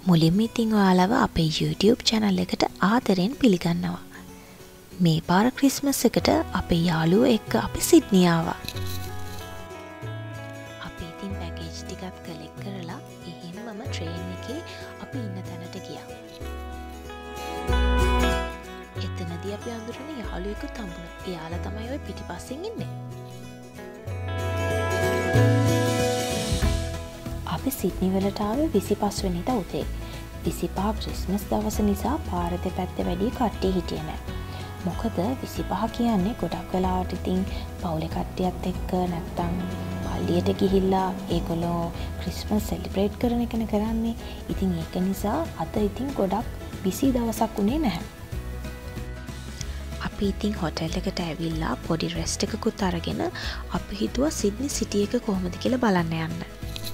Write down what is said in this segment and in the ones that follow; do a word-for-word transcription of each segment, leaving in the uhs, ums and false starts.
මුලින්ම ඉතින් ඔයාලව අපේ YouTube channel එකට ආදරෙන් පිළිගන්නවා. මේ පාර ක්‍රිස්මස් එකට අපේ යාළුවෝ එක්ක අපි සිඩ්නි ආවා. අපි ඉතින් පැකේජ් ටිකක් කලෙක්ට් කරලා එහෙම්මම ට්‍රේන් එකේ අපි ඉන්න තැනට ගියා. එතනදී අපි අඳුරන යාළුවෙකුත් හම්බුණා. එයාලා තමයි ওই පිටිපස්සෙන් ඉන්නේ. අපි සිඩ්නි වලට ආවේ විසිපහ වෙනිදා උදේ. විසිපහ ක්‍රිස්මස් දවස නිසා පාර දෙපැත්තේ වැඩි කට්ටිය හිටියේ නැහැ. මොකද විසිපහ කියන්නේ ගොඩක් වෙලාවට ඉතින් පවුලේ කට්ටියත් එක්ක නැත්තම් පල්ලියට ගිහිල්ලා ඒගොල්ලෝ ක්‍රිස්මස් සෙලිබ්‍රේට් කරන එකනේ කරන්නේ. ඉතින් ඒක නිසා අද ඉතින් ගොඩක් බිසි දවසක් උනේ නැහැ. අපි ඉතින් හොටෙල් එකට ඇවිල්ලා පොඩි රෙස්ට් එකකුත් අරගෙන අපි හිතුවා සිඩ්නි සිටි එක කොහොමද කියලා බලන්න යන්න.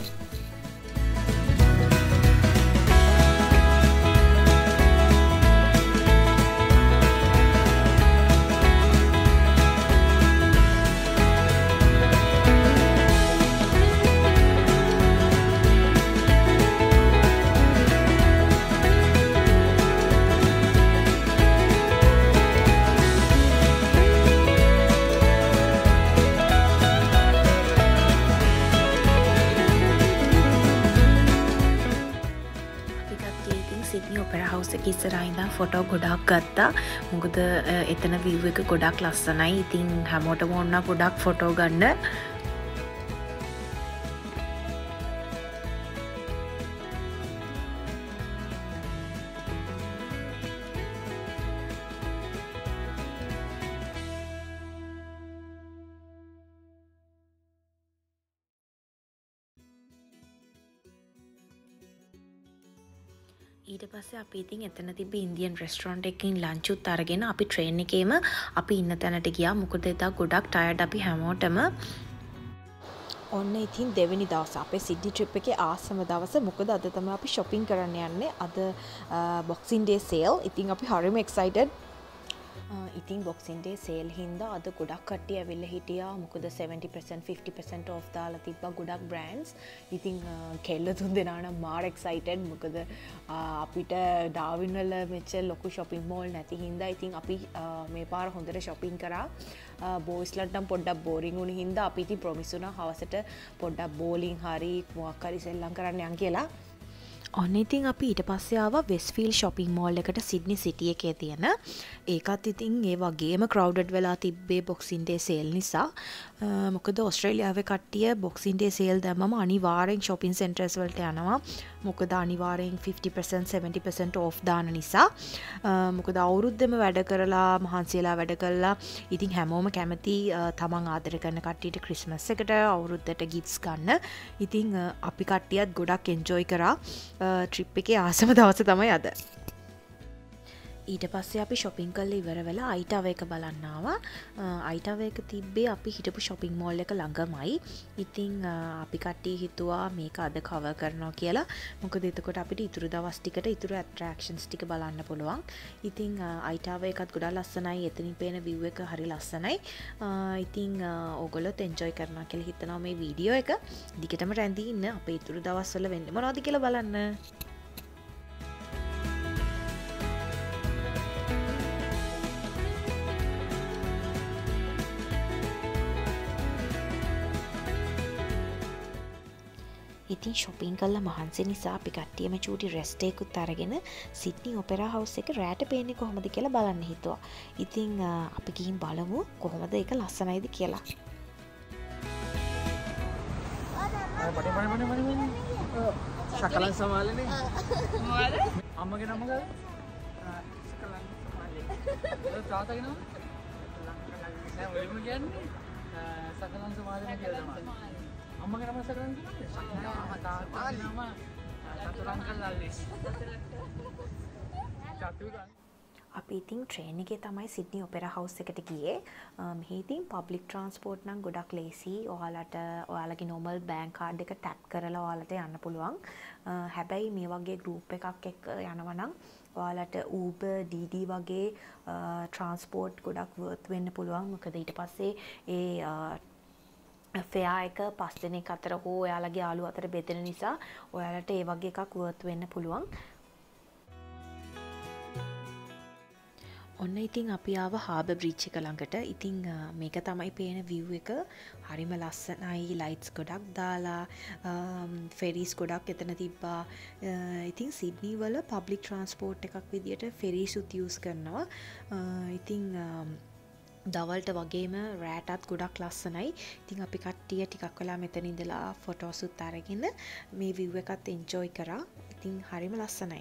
සිඩ්නි ඔපෙරා හවුස් එකේ ඉස්සරහා ඉඳන් ෆොටෝ ගොඩක් ගත්තා. මොකද එතන view එක ගොඩක් ලස්සනයි. ඉතින් හැමෝටම ඕන ගොඩක් ෆොටෝ ගන්න. ඊට පස්සේ අපි ඉතින් එතන තිබ්බ ඉන්දියන් රෙස්ටොරන්ට් එකකින් ලන්ච් උත් අරගෙන අපි ට්‍රේන් එකේම අපි ඉන්න තැනට ගියා. මොකද එදා ගොඩක් ටයර්ඩ් අපි හැමෝටම. ඔන්න ඉතින් දෙවෙනි දවස අපේ සිඩ්නි ට්‍රිප් එකේ ආසම දවස. මොකද අද තමයි අපි shopping කරන්න යන්නේ. අද Boxing Day sale. ඉතින් අපි හරිම excited. ඉතින් Boxing Day sale හින්දා අද ගොඩක් කට්ටිය ඇවිල්ලා හිටියා. මොකද seventy percent fifty percent off දාලා තිබ්බා ගොඩක් brands. ඉතින් කෙල්ල තුන් දෙනා නම් මාර excited. මොකද අපිට ඩාවින් වල මෙච්චර ලොකු shopping mall නැති හින්දා ඉතින් අපි මේ පාර හොඳට shopping කරා. බෝයිස්ලට නම් පොඩ්ඩක් බෝරින් වුණ හින්දා අපි ඉතින් ප්‍රොමිස් වුණා හවසට පොඩ්ඩක් බෝලින් හරි මොකක් හරි සෙල්ලම් කරන්න යන් කියලා. ඔන්න ඉතින් අපි ඊට පස්සේ ආවා වෙස්ට්ෆීල්ඩ් shopping mall එකට සිඩ්නි සිටි එකේ තියෙන. ඒකත් ඉතින් ඒ වගේම crowded වෙලා තිබ්බේ Boxing Day sale නිසා. මොකද ඕස්ට්‍රේලියාවේ කට්ටිය Boxing Day sale දැම්මම අනිවාර්යෙන් shopping centers වලට යනවා. මොකද අනිවාර්යෙන් fifty percent seventy percent off දාන නිසා. මොකද අවුරුද්දෙම වැඩ කරලා මහන්සියලා වැඩ කළා. ඉතින් හැමෝම කැමති තමන් ආදර කරන කට්ටියට ක්‍රිස්මස් එකට අවුරුද්දට gifts ගන්න. ඉතින් අපි කට්ටියත් ගොඩක් enjoy කරා. ට්‍රිප් එකේ ආසම දවස තමයි අද. ඊට පස්සේ අපි shopping කරලා ඉවර වෙලා අයිටාව එක බලන්න ආවා. අයිටාව එක තිබ්බේ අපි හිටපු shopping mall එක ළඟමයි. ඉතින් අපි කට්ටිය හිතුවා මේක අද cover කරනවා කියලා. මොකද එතකොට අපිට ඉතුරු දවස් ටිකට ඉතුරු attractions ටික බලන්න පුළුවන්. ඉතින් අයිටාව එකත් ගොඩක් ලස්සනයි. එතනින් පේන view එක හරි ලස්සනයි. ඉතින් ඕගොල්ලොත් enjoy කරනවා කියලා හිතනවා මේ වීඩියෝ එක. දිගටම රැඳී ඉන්න. අපේ ඉතුරු දවස්වල වෙන්නේ මොනවද කියලා බලන්න. ඉතින් shopping කරලා මහන්සි නිසා අපි කට්ටියම චූටි රෙස්ට් එකකුත් අරගෙන සිඩ්නි ඔපෙරා හවුස් එක රැට පේන්නේ කොහොමද කියලා බලන්න හිතුවා. ඉතින් අපි ගිහින් බලමු කොහොමද ඒක ලස්සනයිද කියලා. පටි පටි පටි පටි සකලන් සමාලනේ මොකද අම්මගේ නම මොකද සකලන් සමාලේ තාත්තගේ නම නෑ ඔයම කියන්නේ සකලන් සමාලනේ කියලා තමයි. අම්මගේ නම සකලන් කියන්නේ තාත්තගේ නම සතරංකල් ලල්ලිස් චතුරංග. අපි ඉතින් ට්‍රේන් එකේ තමයි සිඩ්නි ඔපෙරා හවුස් එකට ගියේ. මෙහි ඉතින් පබ්ලික් ට්‍රාන්ස්පෝර්ට් නම් ගොඩක් ලේසි. ඔයාලට ඔයාලගේ normal bank card එක tap කරලා ඔයාලට යන්න පුළුවන්. හැබැයි මේ වගේ group එකක් එක්ක යනවා නම් ඔයාලට Uber, D D වගේ ට්‍රාන්ස්පෝර්ට් ගොඩක් worth වෙන්න පුළුවන්. මොකද ඊට පස්සේ ඒ ෆෙයා එක පස් දෙනෙක් අතර හෝ ඔයාලගේ යාළුවෝ අතර බෙදෙන නිසා ඔයාලට ඒ වගේ එකක් වර්ත් වෙන්න පුළුවන්. ඔන්න ඉතින් අපි ආව හාබර් බ්‍රිජ් එක ළඟට. ඉතින් මේක තමයි පේන view එක. හරිම ලස්සනයි. ලයිට්ස් ගොඩක් දාලා ෆෙරිස් ගොඩක් එතන තිබ්බා. ඉතින් සිඩ්නි වල පබ්ලික් ට්‍රාන්ස්පෝර්ට් එකක් විදියට ෆෙරිස් උත් යූස් කරනවා. ඉතින් දවල්ට වගේම රෑටත් ගොඩක් ලස්සනයි. ඉතින් අපි කට්ටිය ටිකක් වෙලා මෙතන ඉඳලා ෆොටෝස් උත් අරගෙන මේ view එකත් එන්ජොයි කරා. ඉතින් හරිම ලස්සනයි.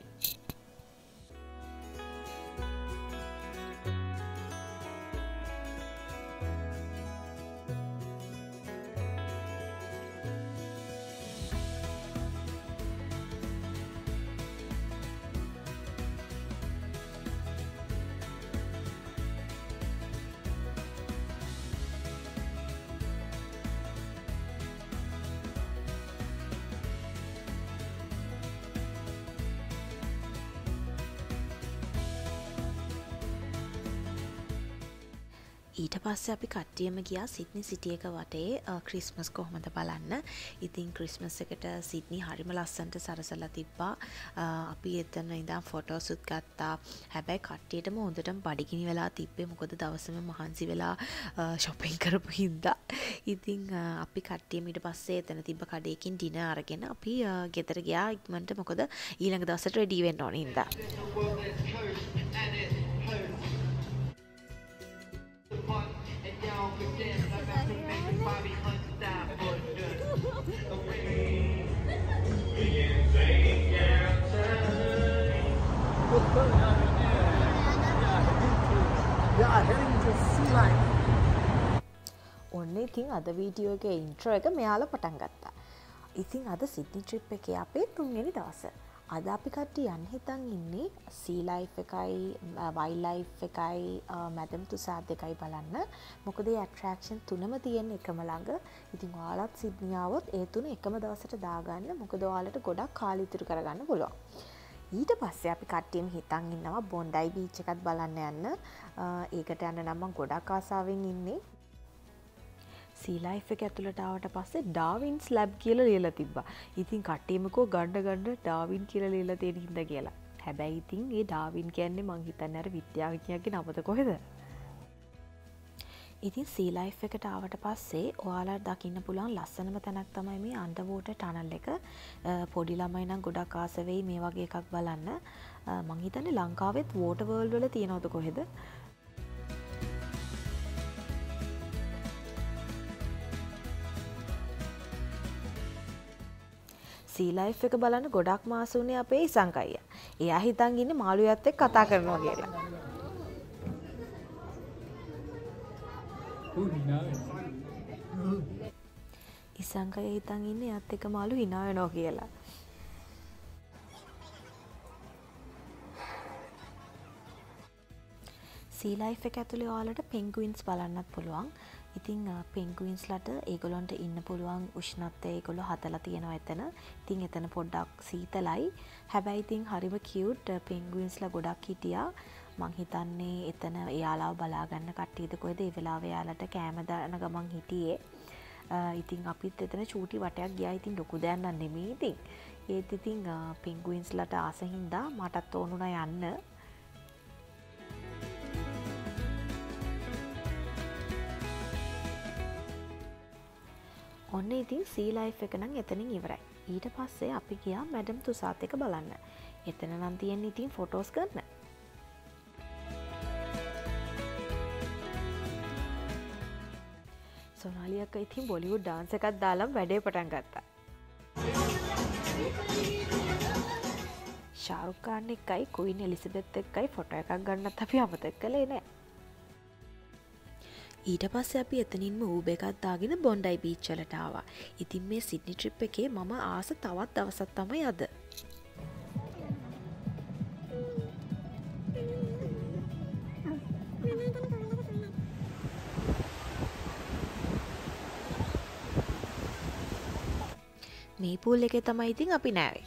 ඊට පස්සේ අපි කට්ටියම ගියා සිඩ්නි සිටි එක වටේ ක්‍රිස්මස් කොහොමද බලන්න. ඉතින් ක්‍රිස්මස් එකට සිඩ්නි හරිම ලස්සනට සරසලා තිබ්බා. අපි එතන ඉඳන් ෆොටෝස් උත් ගත්තා. හැබැයි කට්ටියටම හොඳටම බඩගිනි වෙලා තිබ්බේ. මොකද දවසම මහන්සි වෙලා shopping කරපු හින්දා. ඉතින් අපි කට්ටියම ඊට පස්සේ එතන තිබ්බ කඩේකින් ඩිනර් අරගෙන අපි ගෙදර ගියා ඉක්මනට. මොකද ඊළඟ දවසට රෙඩි වෙන්න ඕනේ හින්දා. ඔන්න ඉතින් අද වීඩියෝ එකේ ඉන්ට්‍රෝ එක මෙයාලා පටන් ගත්තා. ඉතින් අද සිඩ්නි ට්‍රිප් එකේ අපේ තුන්වෙනි දවස. අද අපි කට්ටිය යන්න හිතන් ඉන්නේ සී ලයිෆ් එකයි වයිල්ඩ් ලයිෆ් එකයි මැඩම් තුසාද් එකයි බලන්න. මොකද මේ ඇට්‍රැක්ෂන් තුනම තියෙන එකම ළඟ. ඉතින් ඔයාලත් සිඩ්නි ආවොත් ඒ තුන එකම දවසට දාගන්න. මොකද ඔයාලට ගොඩක් කාලෙ ඉතුරු කරගන්න පුළුවන්. ඊට පස්සේ අපි කට්ටියම හිතන් ඉන්නවා බොන්ඩයි බීච් එකත් බලන්න යන්න. ඒකට යන්න නම් මම ගොඩක් ආසාවෙන් ඉන්නේ. සී ලයිෆ් එක ඇතුළට ආවට පස්සේ ඩාවින්ස් ලැබ් කියලා ලියලා තිබ්බා. ඉතින් කට්ටියම කෝ ගන්න ගන්න ඩාවින් කියලා ලියලා තියෙන හින්දා කියලා. හැබැයි ඉතින් මේ ඩාවින් කියන්නේ මං හිතන්නේ අර විද්‍යාඥයාගේ නමද කොහෙද? ඉතින් සී ලයිෆ් එකට ආවට පස්සේ ඔයාලට දකින්න පුළුවන් ලස්සනම තැනක් තමයි මේ අන්ඩර්වෝටර් ටනල් එක. පොඩි ළමයි නම් ගොඩක් ආස වෙයි මේ වගේ එකක් බලන්න. මං හිතන්නේ ලංකාවෙත් වෝටර් වර්ල්ඩ් වල තියෙනවද කොහෙද? සී ලයිෆ් එක බලන්න ගොඩක් මාස උනේ අපේ ඉසංක අයියා. එයා හිතන් ඉන්නේ මාළුවෙක් එක්ක කතා කරනවා කියලා. ඉසංක අයියා හිතන් ඉන්නේ එයාත් එක්ක මාළු hina වෙනවා කියලා. සී ලයිෆ් එක ඇතුලේ ඔයාලට පෙන්ගුයින්ස් බලන්නත් පුළුවන්. ඉතින් පෙන්ගුයින්ස්ලට ඒගොල්ලන්ට ඉන්න පුළුවන් උෂ්ණත්වය ඒගොල්ලෝ හදලා තියෙනවා එතන. ඉතින් එතන පොඩ්ඩක් සීතලයි. හැබැයි ඉතින් හරිම කියුට් පෙන්ගුයින්ස්ලා ගොඩක් හිටියා. මං හිතන්නේ එතන එයාලව බලා ගන්න කට්ටියද කොහෙද ඒ වෙලාවේ එයාලට කෑම දාන ගමන් හිටියේ. ඉතින් අපිත් එතන චූටි වටයක් ගියා. ඉතින් ලොකු දෙයක් නන් නෙමෙයි ඉතින්. ඒත් ඉතින් පෙන්ගුයින්ස්ලට ආස හින්දා මටත් ඕනුණා යන්න. ඔන්න ඉතින් සී ලයිෆ් එක නම් එතනින් ඉවරයි. ඊට පස්සේ අපි ගියා මැඩම් තුසාත් එක බලන්න. එතන නම් තියෙන්නේ ඉතින් ෆොටෝස් ගන්න. සොනාලි අක්කා ඉතින් බොලිවුඩ් ඩාන්ස් එකක් දාලා වැඩේ පටන් ගත්තා. ශාරුක් ખાන් එක්කයි ක්වීන් එලිසබෙත් එක්කයි ෆොටෝ එකක් ගන්නත් අපි අමතක කළේ නෑ. ඊට පස්සේ අපි එතනින්ම ඌබර් එකක් දාගෙන බොන්ඩයි බීච් වලට ආවා. ඉතින් මේ සිඩ්නි ට්‍රිප් එකේ මම ආස තවත් දවසක් තමයි අද. මේ පූල් එකේ තමයි ඉතින් අපි නෑවේ.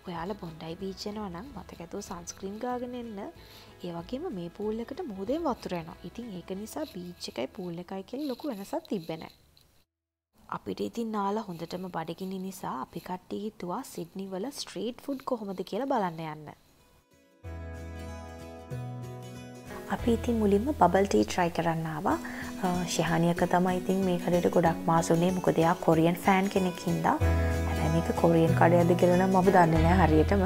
ඔයාලා බොන්ඩයි බීච් යනවා නම් මතක ඇතුව සන්ස්ක්‍රීන් ගාගෙන එන්න. ඒ වගේම මේ පූල් එකට මුහුදෙන් වතුර යනවා. ඉතින් ඒක නිසා බීච් එකයි පූල් එකයි කියලා ලොකු වෙනසක් තිබ්බේ නැහැ. අපිට ඉතින් නාලා හොඳටම බඩගිනි නිසා අපි කට්ටිය හිතුවා සිඩ්නි වල ස්ට්‍රීට් ෆුඩ් කොහොමද කියලා බලන්න යන්න. අපි ඉතින් මුලින්ම බබල් ටී try කරන්න ආවා. ශිහානියක තමයි ඉතින් මේ කඩේට ගොඩක් මාස උනේ මොකද එයා කොරියන් ෆෑන් කෙනෙක් හින්දා. හැබැයි මේක කොරියන් කඩයක්ද කියලා නම් මම දන්නේ නැහැ හරියටම.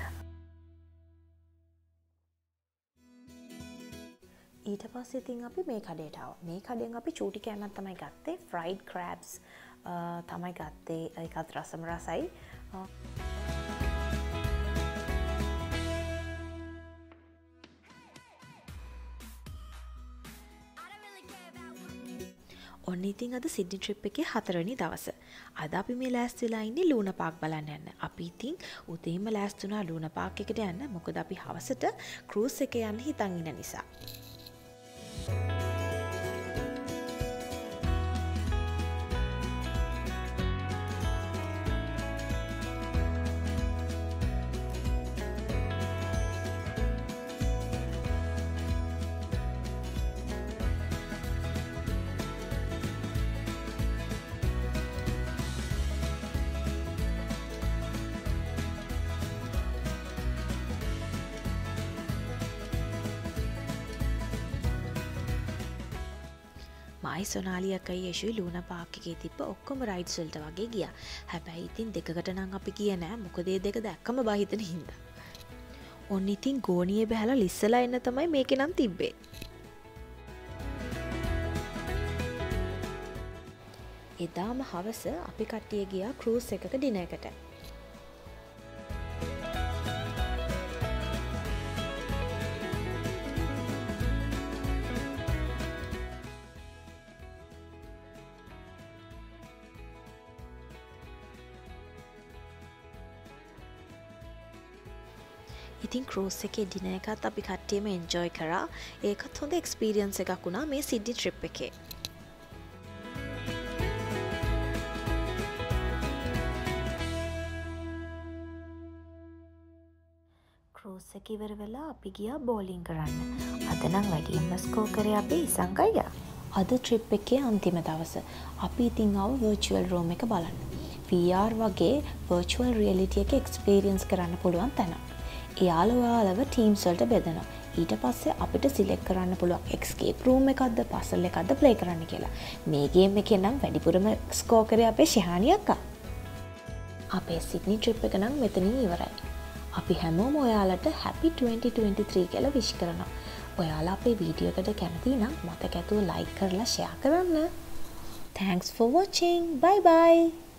ඊට පස්සේ ඉතින් අපි මේ කඩේට ආවා. මේ කඩෙන් අපි චූටි කෑමක් තමයි ගත්තේ. fried crabs තමයි ගත්තේ. ඒකත් රසම රසයි. ඔන්න ඉතින් අද සිඩ්නි ට්‍රිප් එකේ හතරවෙනි දවස. අද අපි මේ ලෑස්ති වෙලා ඉන්නේ ලූනා පාක් බලන්න යන්න. අපි ඉතින් උදේම ලෑස්ති වුණා ලූනා පාක් එකට යන්න. මොකද අපි හවසට ක්‍රූස් එකේ යන්න හිතන් ඉන්න නිසා. මයි සොනාලි අකයි යෂුයි ලූනා පාක් එකේ තිබ්බ ඔක්කොම රයිඩ්ස් වලට වගේ ගියා. හැබැයි ඉතින් දෙකකට නම් අපි ගියේ නෑ. මොකද මේ දෙක දැක්කම බහිතන හින්දා. ඔන්න ඉතින් ගෝණියේ බහලා ලිස්සලා එන්න තමයි මේකේ නම් තිබ්බේ. එදාම හවස අපි කට්ටිය ගියා ක්‍රූස් එකක ඩිනර් එකට. ඉතින් ක්‍රූස් එකේ ඩිනර් එකත් අපි කට්ටියම එන්ජොයි කරා. ඒකත් හොඳ එක්ස්පීරියන්ස් එකක් වුණා මේ සිඩ්නි ට්‍රිප් එකේ. ක්‍රූස් එක ඉවර වෙලා අපි ගියා බෝලින් කරන්න. අද නම් වැඩියෙන්ම ස්කෝර් කරේ අපි ඉසංග අයියා. අද ට්‍රිප් එකේ අන්තිම දවස. අපි ඉතින් ආව වර්චුවල් රූම් එක බලන්න. වී ආර් වගේ වර්චුවල් රියැලිටි එක එක්ස්පීරියන්ස් කරන්න පුළුවන් තැන. එයාලා ඔයාලව ටීම්ස් වලට බෙදනවා. ඊට පස්සේ අපිට සිලෙක්ට් කරන්න පුළුවන් එස්කේප් රූම් එකක්ද පසල් එකක්ද ප්ලේ කරන්න කියලා. මේ ගේම් එකේ නම් වැඩිපුරම ස්කෝර් කරේ අපේ ශිහානි අක්කා. අපේ සිඩ්නි ට්‍රිප් එක නම් මෙතනින් ඉවරයි. අපි හැමෝම ඔයාලට හැපි twenty twenty-three කියලා විශ් කරනවා. ඔයාලා අපේ වීඩියෝ එකට කැමති නම් මතක ඇතුව ලයික් කරලා ෂෙයා කරන්න. Thanks for watching. Bye bye.